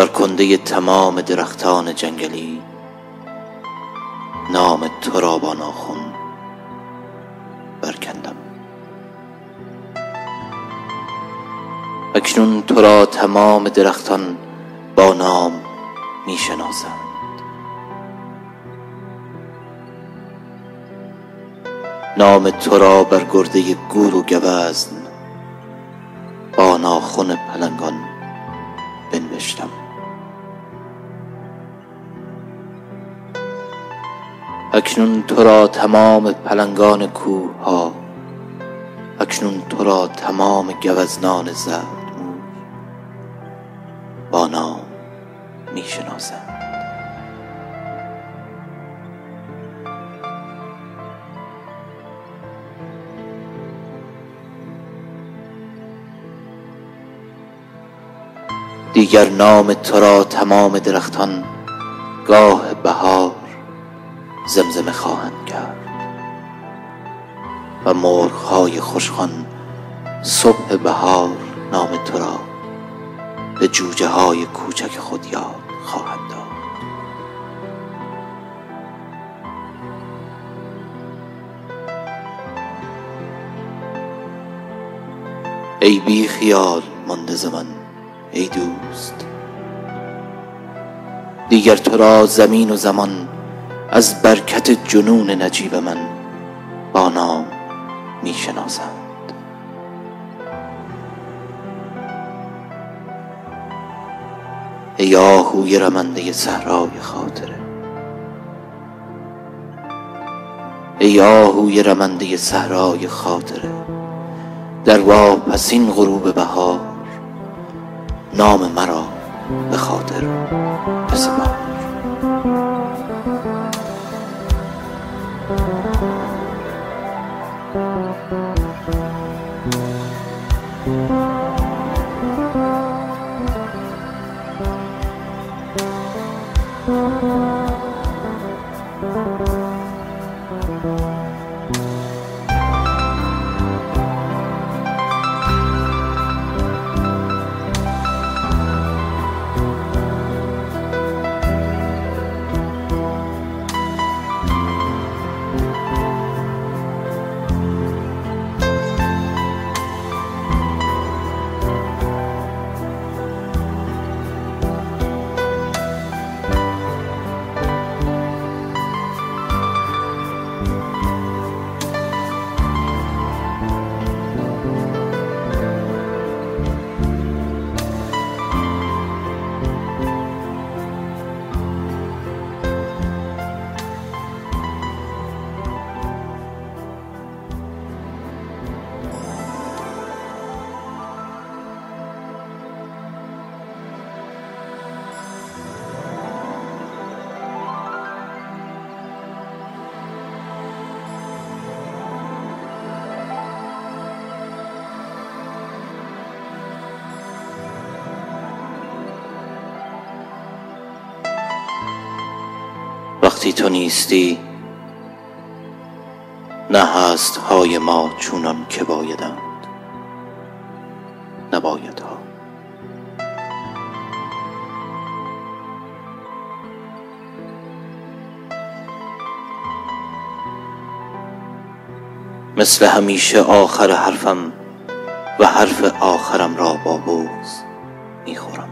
بر کنده تمام درختان جنگلی نام تو را با ناخن برکندم. اکنون تو را تمام درختان با نام می شناسند. نام تو را بر گرده گور و گوزن با ناخن پلنگان بنوشتم. اکنون تو را تمام پلنگان کوه ها، اکنون تو را تمام گوزنان زرد موی با نام می شناسند. دیگر نام تو را تمام درختان گاه بهار زمزمه خواهند کرد و مرغ‌های خوشخوان صبح بهار نام تو را به جوجه های کوچک خود یاد خواهند داد. ای بی خیال مانده ز من ای دوست، دیگر تو را زمین و زمان از برکت جنون نجیب من با نام می شناسند. ای آهوی رمنده صحرای خاطره، ای آهوی رمنده صحرای خاطره، در واپسین غروب بهار نام مرا به خاطر بسپار. وقتی تو نیستی نه هست های ما چونان که بایدند نبایدها. مثل همیشه آخر حرفم و حرف آخرم را با بغض میخورم.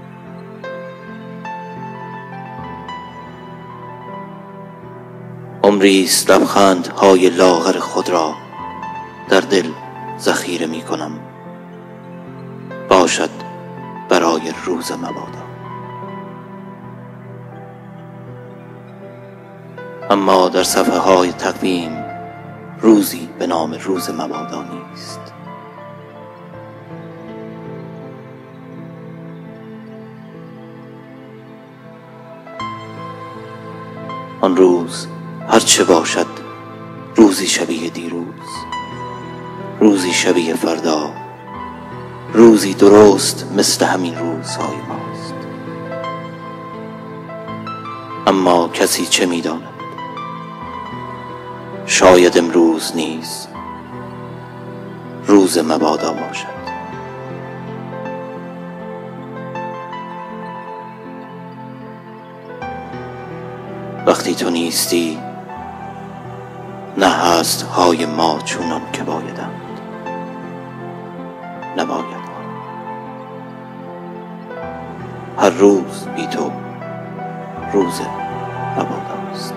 عمریست لبخندهای لاغر خود را در دل ذخیره می کنم، باشد برای روز مبادا. اما در صفحه های تقویم روزی به نام روز مبادا نیست. آن روز هرچه باشد روزی شبیه دیروز، روزی شبیه فردا، روزی درست مثل همین روزهای ماست. اما کسی چه می‌داند؟ شاید امروز نیز روز مبادا باشد. وقتی تو نیستی نه هست های ما چونان که بایدند نباید. هر روز بی تو روز مباداست.